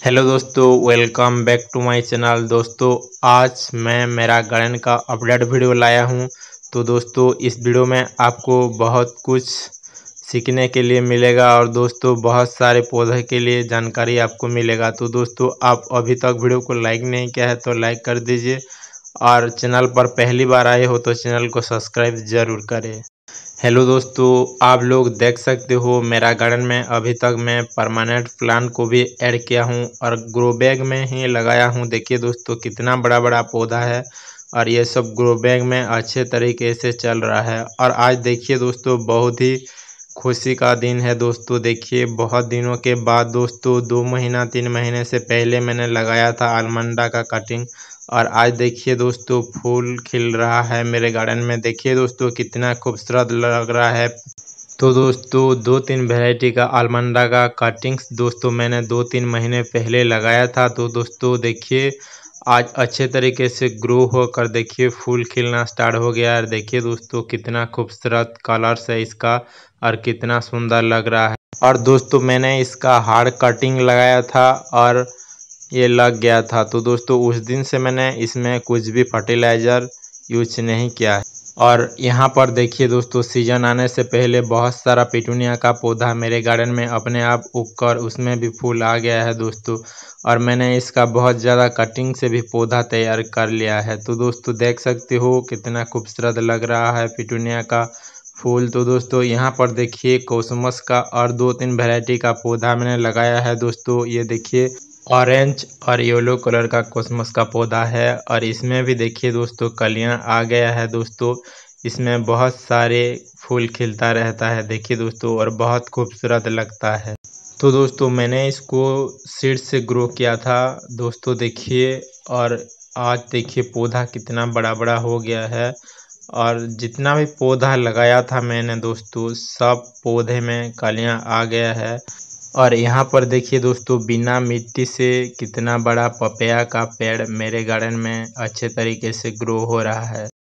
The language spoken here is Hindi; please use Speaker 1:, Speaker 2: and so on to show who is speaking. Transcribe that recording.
Speaker 1: हेलो दोस्तों, welcome back to my channel. दोस्तों आज मैं मेरा गार्डन का अपडेट वीडियो लाया हूं। तो दोस्तों इस वीडियो में आपको बहुत कुछ सीखने के लिए मिलेगा और दोस्तों बहुत सारे पौधे के लिए जानकारी आपको मिलेगा। तो दोस्तों आप अभी तक वीडियो को लाइक नहीं किया है तो लाइक कर दीजिए और चैनल पर पहली बार आए हो तो चैनल को सब्सक्राइब ज़रूर करें। हेलो दोस्तों, आप लोग देख सकते हो मेरा गार्डन में अभी तक मैं परमानेंट प्लांट को भी ऐड किया हूं और ग्रो बैग में ही लगाया हूं। देखिए दोस्तों कितना बड़ा बड़ा पौधा है और ये सब ग्रो बैग में अच्छे तरीके से चल रहा है। और आज देखिए दोस्तों बहुत ही खुशी का दिन है। दोस्तों देखिए बहुत दिनों के बाद दोस्तों 2 महीना 3 महीने से पहले मैंने लगाया था आलमंडा का कटिंग और आज देखिए दोस्तों फूल खिल रहा है मेरे गार्डन में। देखिए दोस्तों कितना खूबसूरत लग रहा है। तो दोस्तों 2-3 वैरायटी का आलमंडा का कटिंग्स दोस्तों मैंने 2-3 महीने पहले लगाया था। तो दोस्तों देखिए आज अच्छे तरीके से ग्रो होकर देखिए फूल खिलना स्टार्ट हो गया है। देखिए दोस्तों कितना खूबसूरत कलर्स है इसका और कितना सुंदर लग रहा है। और दोस्तों मैंने इसका हार्ड कटिंग लगाया था और ये लग गया था। तो दोस्तों उस दिन से मैंने इसमें कुछ भी फर्टिलाइज़र यूज नहीं किया है। और यहाँ पर देखिए दोस्तों सीजन आने से पहले बहुत सारा पिटूनिया का पौधा मेरे गार्डन में अपने आप उगकर उसमें भी फूल आ गया है दोस्तों। और मैंने इसका बहुत ज़्यादा कटिंग से भी पौधा तैयार कर लिया है। तो दोस्तों देख सकते हो कितना खूबसूरत लग रहा है पिटूनिया का फूल। तो दोस्तों यहाँ पर देखिए कोसमस का और 2-3 वैरायटी का पौधा मैंने लगाया है दोस्तों। ये देखिए ऑरेंज और येलो कलर का कोसमस का पौधा है और इसमें भी देखिए दोस्तों कलियां आ गया है दोस्तों। इसमें बहुत सारे फूल खिलता रहता है देखिए दोस्तों और बहुत खूबसूरत लगता है। तो दोस्तों मैंने इसको सीड से ग्रो किया था दोस्तों देखिए। और आज देखिए पौधा कितना बड़ा बड़ा हो गया है और जितना भी पौधा लगाया था मैंने दोस्तों सब पौधे में कलियां आ गया है। और यहाँ पर देखिए दोस्तों बिना मिट्टी से कितना बड़ा पपैया का पेड़ मेरे गार्डन में अच्छे तरीके से ग्रो हो रहा है।